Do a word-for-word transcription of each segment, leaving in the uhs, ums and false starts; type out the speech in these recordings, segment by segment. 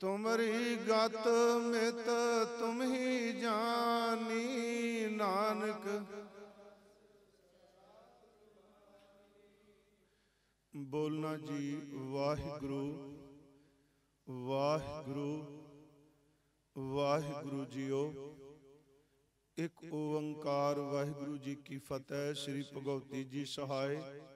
तुमरी गत मित तुम ही जानी नानक। बोलना जी वाहिगुरु वाहिगुरु वाहिगुरु जीओ। एक ओंकार वाहिगुरु जी की फतेह। श्री भगवती जी सहाय।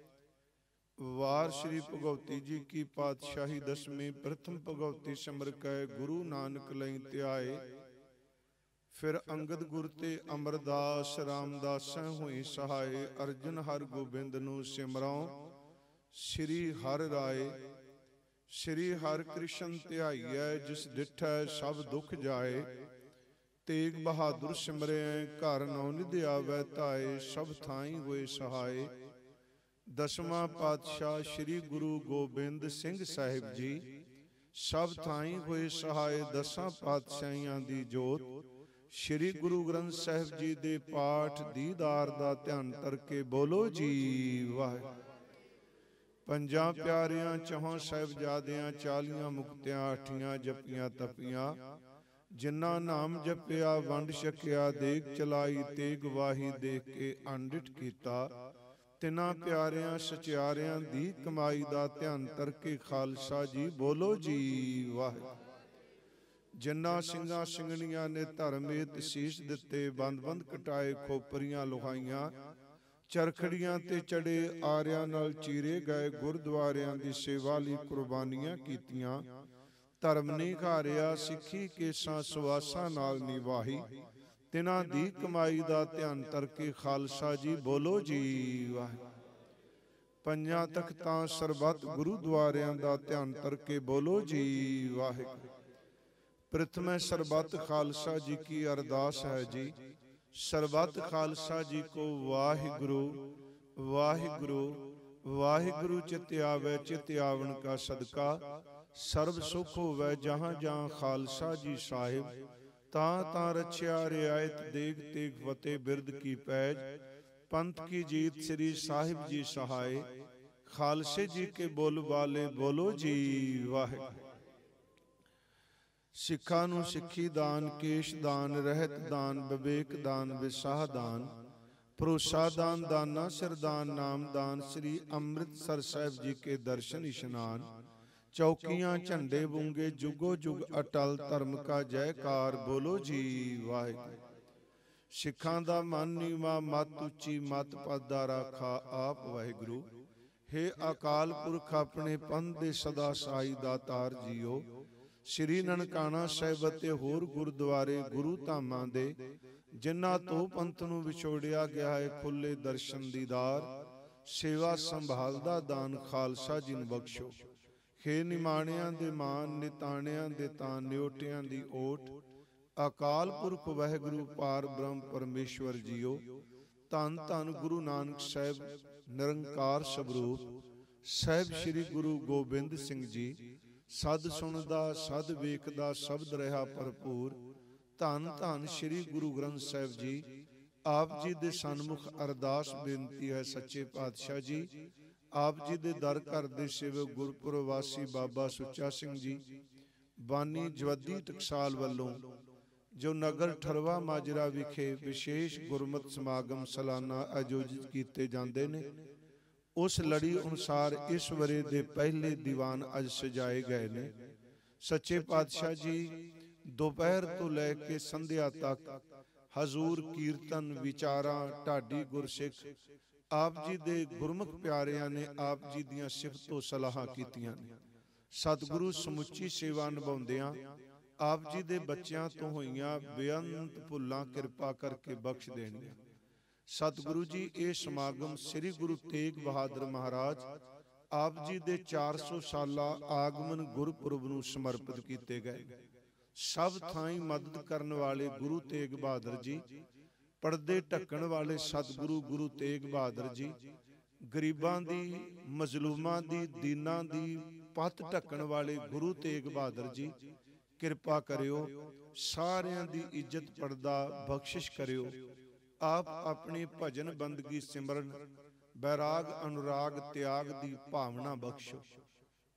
वार श्री भगवती जी की पातशाही दसवीं प्रथम भगवती सिमर कै गुरु नानक लई त्याए। फिर अंगद गुर ते अमरदास रामदास हुई सहाय। अर्जन हर गोबिंद नु सिमरों श्री हर राय। श्री हर कृष्ण ध्याईऐ जिस डिठै सब दुख जाए। तेग बहादुर सिमरै घर नौ निध आवै धाए। सब थाई होए सहाय। दसवां पातशाह श्री गुरु गोबिंद सिंह साहिब जी सब थाई होए सहाय। दसां पातशाहियां दी जोत श्री गुरु ग्रंथ साहिब जी दे पाठ दीदार दा ध्यान करके बोलो जी वाह। पंजां प्यारियां चौहां साहिबजादियां चालियां मुक्तियां अठियां जपियां तपियां। जिन्ना नाम जपिया वंड छकिया देग चलाई। तेग वाही देख के अंडिठ कीता। तिना प्यारियां सचियारियां दी कमाई दा ध्यान करके खालसा जी बोलो जी वाह। जिन्ना सिंघां सिंघणियां ने धर्मेत शीश दिते। बंद बंद कटाए खोपरियां लुहाइयां। चरखड़ियां ते चढ़े आरियां नाल चीरे गए। गुरुद्वारियां दी सेवा लई कुर्बानियां कीतियां। धर्म निघारिया सिੱਖੀ केसां सुवासां नाल निवाही। तिन्हां दी कमाई दा ध्यान करके खालसा जी बोलो जी वाह। पंजां तख्तां सरबत गुरुद्वारियां दा ध्यान करके बोलो जी वाह। प्रथम सरबत खालसा जी की अरदास है जी। सरबत खालसा जी को वाहिगुरु वाहिगुरु वाहिगुरु चित आवे। चित आवन का सदका सर्व सुख होवै। जहाँ जहाँ खालसा जी साहिब तां तां रछिया रियायत। देग तेग फतेह बिरद की पैज। पंथ की जीत श्री साहिब जी सहाय। खालसे जी के बोल वाले बोलो जी वाह। सिखा नू सिखी दान केश दान रहत दान विवेक दान विसाह दान। भरोसा दान दाना सिरदान नाम दान। श्री अमृतसर साहिब जी के दर्शन इशनान। चौकियां झंडे बूंगे जुगो जुग अटल। धर्म का जयकार बोलो जी वाहिगुरु। सिखां दा मन नीवा मत उची मत पदा राखा आप वाहिगुरु। हे अकाल पुरख अपने पंथ दे सदा साई दातार जीओ। श्री ननकाना साहिब ते होर गुरुद्वारे गुरु धामां दे जिन्हां तो पंथ नूं विछोड़िया गया है खुले दर्शन दीदार। सेवा संभाल दा दान खालसा जी नूं बख्शो। हे निमाणियां दे मान निताणियां दे तान निओटियां दी ओट। अकाल पुरख वाहिगुरु पार ब्रह्म परमेश्वर जीओ। धन धन गुरु नानक साहिब निरंकार स्वरूप साहिब श्री गुरु गोबिंद सिंह जी। सद सुनदा सद वेखदा शब्द रहा भरपूर। धन धन श्री गुरु ग्रंथ साहिब जी। आप जी दे सन्मुख अरदास बेनती है सच्चे पातशाह जी। आप जी दे दर घर दे सेवक गुरपुर वासी बाबा सुच्चा सिंह जी बानी जवदी टकसाल वालों जो नगर ठरवा माजरा विखे विशेष गुरमत समागम सालाना आयोजित किए जाते हैं। उस लड़ी अनुसार इस वरे दे पहले दीवान अज सजाए गए ने। सच्चे पातशाह जी दोपहर तो लैके संध्या तक हजूर कीर्तन विचारा ढाडी गुरसिख आप जी दे गुरमुख प्यारियां ने आप जी दियां सिफतो सलाहां कीतियां ने। सतगुरु समुची सेवा निभाउंदियां आप जी दे बच्चियां तो होईयां बेअंत भुल्लां किरपा करके बख्श देणियां। सतगुरु जी ये समागम श्री गुरु तेग बहादुर महाराज आप जी दे चार सौ साला आगमन गुरपुरब नूं समर्पित किए गए। सब थाई मदद करने वाले गुरु तेग बहादुर जी। पर्दे ढकण वाले सतगुरु गुरु तेग बहादुर जी। गरीबां दी मजलूमां दी दीनां दी पत ढकण वाले गुरु तेग बहादुर जी। किरपा करियो सारियां दी इज्जत पर्दा बख्शिश करियो। आप अपनी भजन बंदगी सिमरन बैराग अनुराग त्याग दी भावना बख्शो।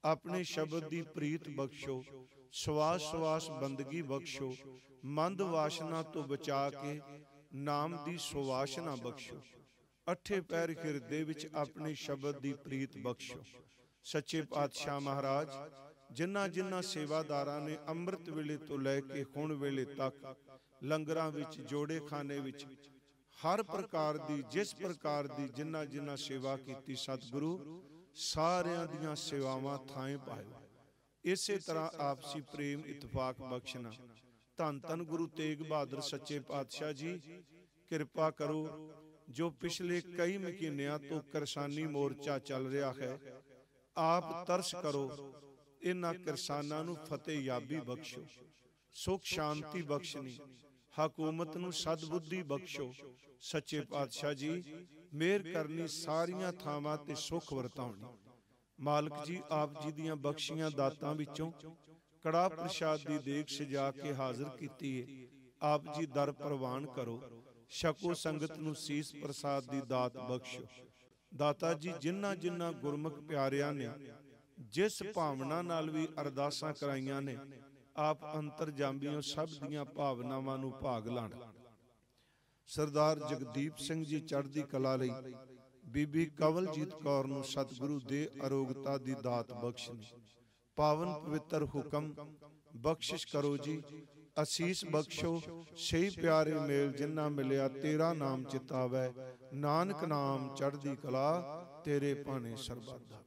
अपने शब्द की प्रीत बख्शो, श्वास श्वास बंदगी बख्शो, मंद वासना तो बचा के नाम की सुवासना बख्शो। अठे पैर हिरदे विच अपने शब्द की प्रीत बख्शो। सच्चे पातशाह महाराज जिन्हां जिन्हां सेवादारां ने अमृत वेले तो लैके हुण वेले तक लंगरां विच, जोड़े खाने विच हर प्रकार दी, जिस प्रकार दी जिन्हां जिन्हां सेवा कीती, सतगुरु सारियां दियां सेवावां थाएं पाए। इसे तरह आपसी प्रेम इतफाक बख्शना। धन धन गुरु तेग बहादुर सच्चे पातशाह जी कृपा करो, जो पिछले कई महीनों तो किरसानी मोर्चा चल रहा है, आप तरस करो, इन्हां किरसानां नूं फतेह याबी बख्शो, सुख शांति बख्शनी, हकूमत नूं सदबुद्धि बख्शो। सच्चे पातशाह जी मेहर करनी, सारियां थावां ते सुख वरताउणी। मालक जी आप जी दियां बख्शियां दातां विचों कड़ा प्रसाद दी देग सजा के हाजिर कीती है, आप जी दर प्रवान करो। छको संगत नूं सीस प्रसाद दी दात बख्शो। दाता जी जिन्हां जिन्हां गुरमुख प्यारियां ने जिस भावना नाल भी अरदासां कराईयां ने, आप अंतरजामियों सब दियां भावनावां नूं भाग लाण। सरदार जगदीप सिंह जी चढ़दी कला लई बीबी कवलजीत कौर नूं सतगुरु दे अरोगता दी दात बख्शनी। पावन पवित्र हुक्म बख्शिश करो जी, असीस बख्शो। सही प्यारे मेल जिन्ना मिलिया तेरा नाम चितावै, नानक नाम चढ़दी कला तेरे भाने सरबत दा।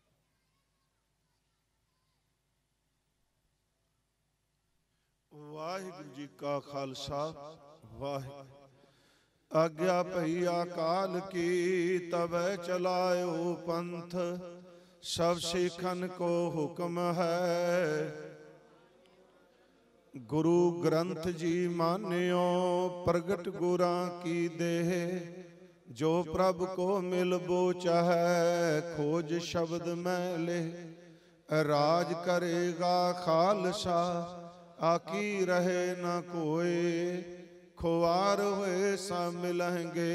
वाहिगुरू जी का खालसा, वाहिगुरू। आज्ञा भई अकाल की तबै चलायो पंथ, सब सिखन को हुक्म है। गुरु ग्रंथ जी मान्यो प्रगट गुरां की देह, जो प्रभ को मिलबो चाहे खोज शब्द में ले। राज करेगा खालसा आकी रहे न कोई, खुआर हुए सा मिलेंगे।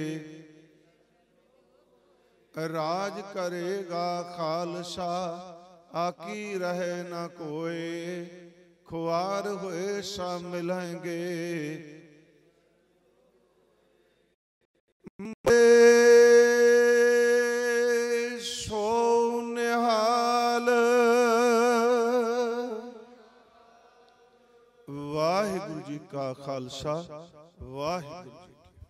राज करेगा खालसा आकी रहे न कोई, खुआर हुए सा मिलेंगे। सो निहाल वाहिगुरू जी का खालसा, वाहिगुरू जी।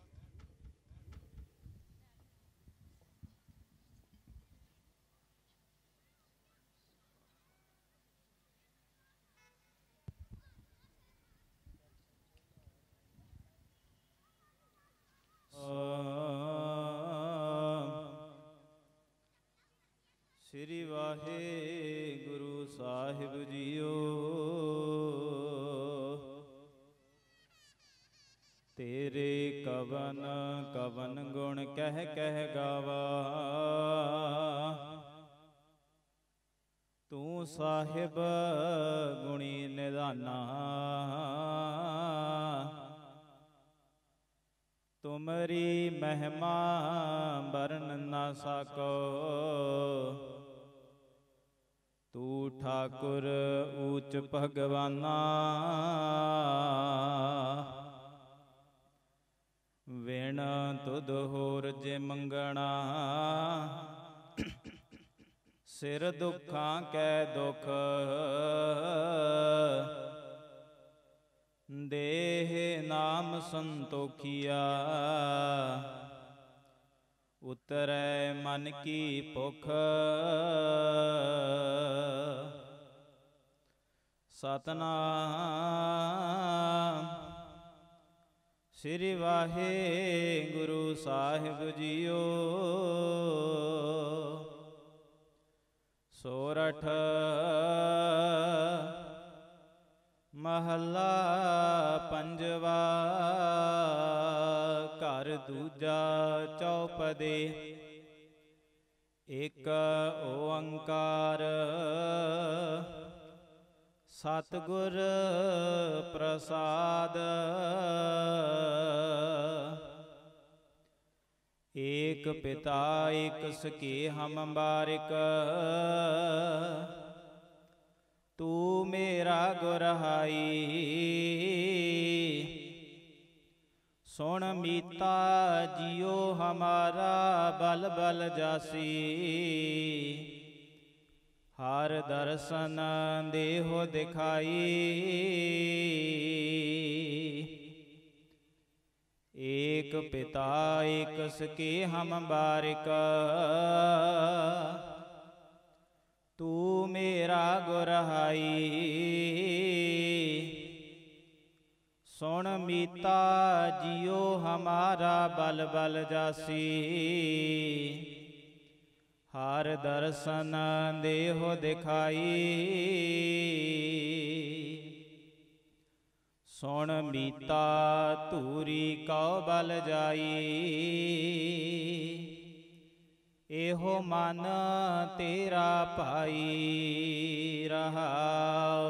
श्री वाहिगुरु साहिब जीओ। तेरे कवन कवन गुण कह कह गावा, तू साहिब गुणी निधाना। तुमरी महिमा बरन ना सको, तू ठाकुर ऊच भगवाना। विण तुद होर जे मंगना, सिर दुखां कै दुख। देह नाम संतोखिया, उतरै मन की भुख। सतनाम श्री वाहिगुरु साहिब जीओ। सोरठ महला पंजवा, घर दूजा चौपदे। एक ओंकार सतगुर प्रसाद। एक पिता एक सके हम बारिक, तू मेरा गुरहाई। सुन मीता जियो हमारा बल बल जासी, हर दर्शन देहो दिखाई। एक पिता एक सके हम बारिक, तू मेरा गुरहाई। सुन मीता जियो हमारा बल बल जासी, हर दर्शन देहो दिखाई। सुन मीता तूरी कौ बल जाई, एहो मन तेरा भाई। रहाओ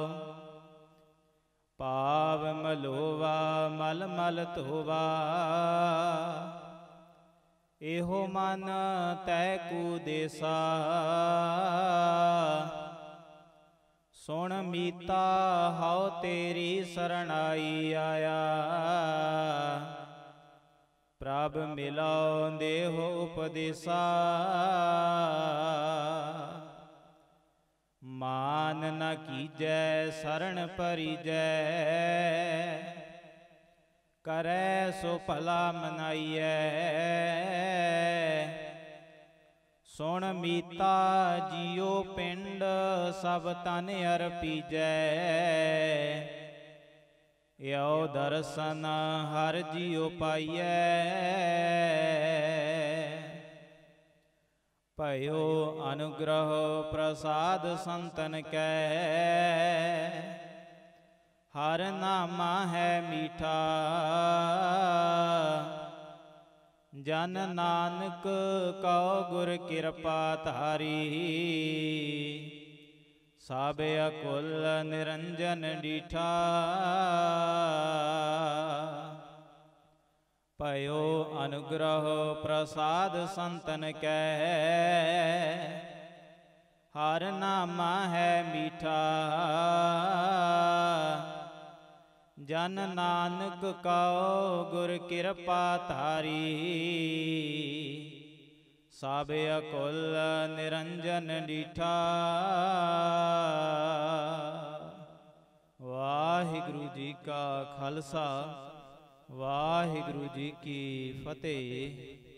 पाव मलोवा मल मल धोवा, एहो मन तै कुदेसा। सुन मीता हौ तेरी शरणाई आया, प्रभ मिलो देहो उपदेसा। मान न कीजै शरण परिजै, करै सो भला मनाइयै। सुन मीता जियो पिंड सब तन अर्पीजै, यो दर्शन हर जियो पाइयै। भयो अनुग्रह प्रसाद संतन कै, हर नामा है मीठा। जन नानक कौ गुर कृपा धारी, सब अकुल निरंजन डीठा। भयो अनुग्रह प्रसाद संतन कै, हर नामा है मीठा। जन नानक कौ गुर कृपा धारी, सब अकुल निरंजन डीठा। वाहिगुरु जी का खालसा, वाहिगुरु जी की फतेह।